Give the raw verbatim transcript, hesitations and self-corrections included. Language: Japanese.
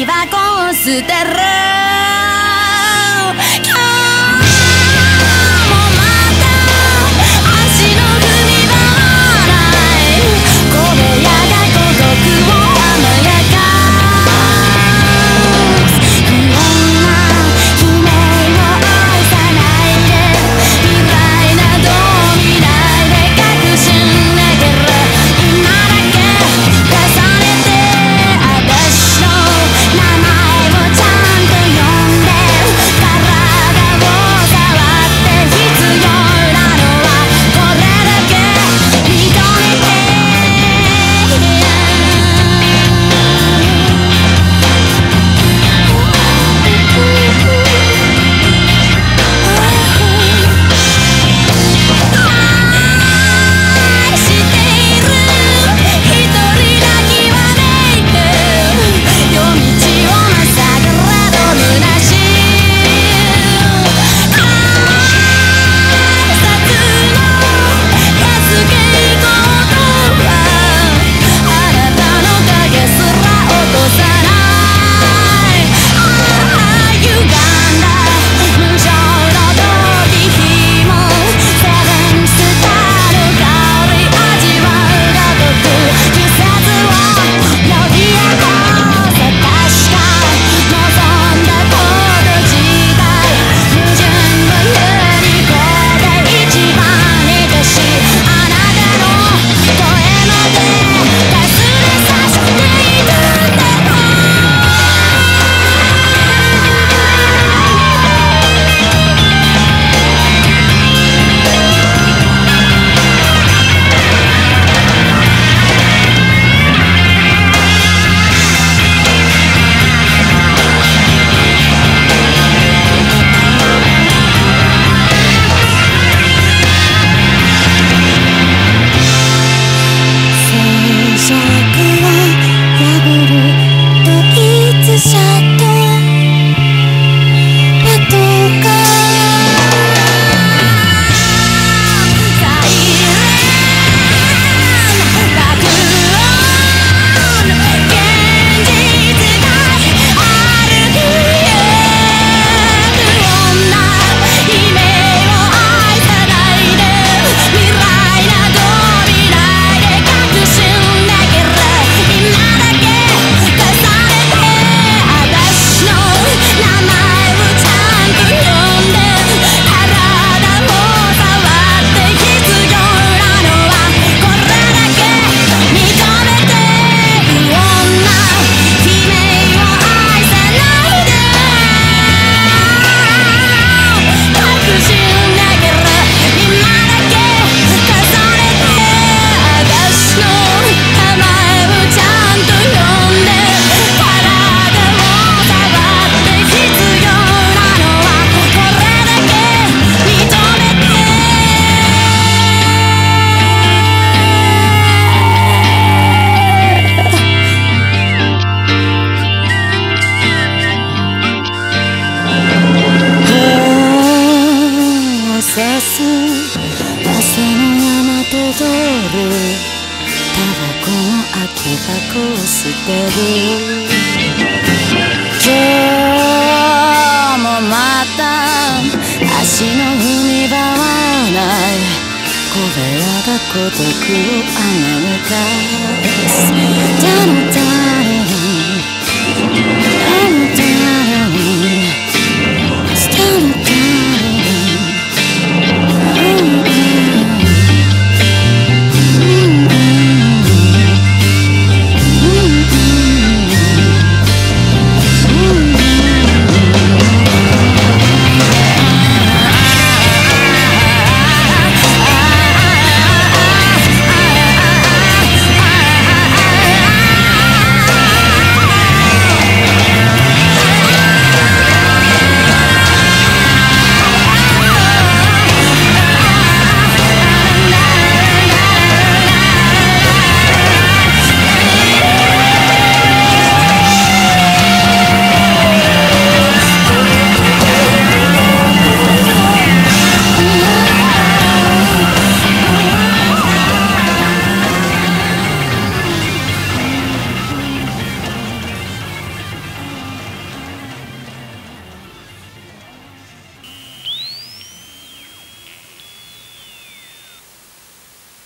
バコを捨てる。今日もまた足の踏み場はない小部屋が孤独を甘やかす。不穏な悲鳴を愛さないで、未来など見ないで、確信できる。今だけ重ねて私の名前をちゃんと呼んで、体を触って必要なのはこれだけ認めて。愛している一人だけはねえ。夜道をまさぐれど虚しい挨拶の安けいことはあなたの影すら落とさない。ああ歪んだ無情の時日もセブンスターの香り味わうがごく季節を呼び起こせ。確か望んだこと自体矛盾のユニコで一番愛しいあなたの声までかすれさせているんだろう。静寂を破るといつシャットパトカーサイレン爆音現実が歩くへ不穏な悲鳴を愛さないで、未来など見ないで、確信できる。今だけ重ねて私の名前をちゃんと呼んで、体を触って必要なのはこれだけ認めて。不穏な悲鳴を愛さないで、確信できる。今だけ重ねて私の名前をちゃんと呼んで、体を触って必要なのはこれだけ認めて。せす朝の山と通るタバコの空き箱を捨てる。今日もまた足の踏み場はない小部屋が孤独をあがめかす。手の